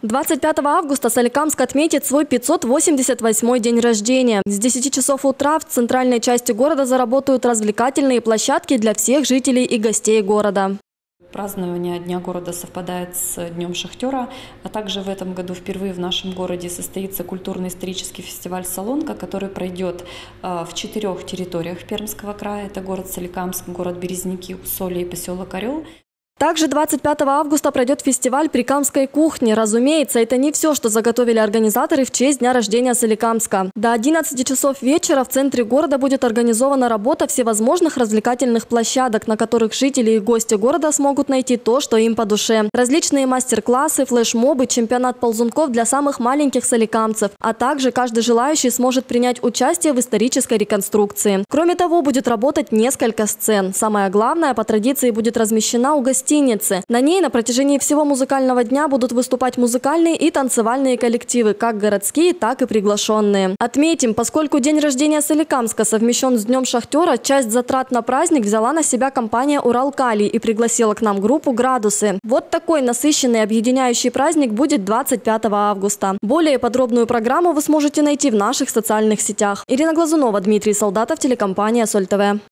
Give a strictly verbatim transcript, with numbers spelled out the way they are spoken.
двадцать пятого августа Соликамск отметит свой пятьсот восемьдесят восьмой день рождения. С десяти часов утра в центральной части города заработают развлекательные площадки для всех жителей и гостей города. Празднование Дня города совпадает с Днем шахтера, а также в этом году впервые в нашем городе состоится культурно-исторический фестиваль «Солонка», который пройдет в четырех территориях Пермского края. Это город Соликамск, город Березники, Усолье и поселок Орел. Также двадцать пятого августа пройдет фестиваль прикамской кухни. Разумеется, это не все, что заготовили организаторы в честь дня рождения Соликамска. До одиннадцати часов вечера в центре города будет организована работа всевозможных развлекательных площадок, на которых жители и гости города смогут найти то, что им по душе. Различные мастер-классы, флешмобы, чемпионат ползунков для самых маленьких соликамцев, а также каждый желающий сможет принять участие в исторической реконструкции. Кроме того, будет работать несколько сцен. Самое главное, по традиции будет размещена у гостей На ней на протяжении всего музыкального дня будут выступать музыкальные и танцевальные коллективы, как городские, так и приглашенные. Отметим, поскольку день рождения Соликамска совмещен с Днем шахтера, часть затрат на праздник взяла на себя компания «Уралкалий» и пригласила к нам группу «Градусы». Вот такой насыщенный объединяющий праздник будет двадцать пятого августа. Более подробную программу вы сможете найти в наших социальных сетях. Ирина Глазунова, Дмитрий Солдатов, телекомпания «Соль ТВ».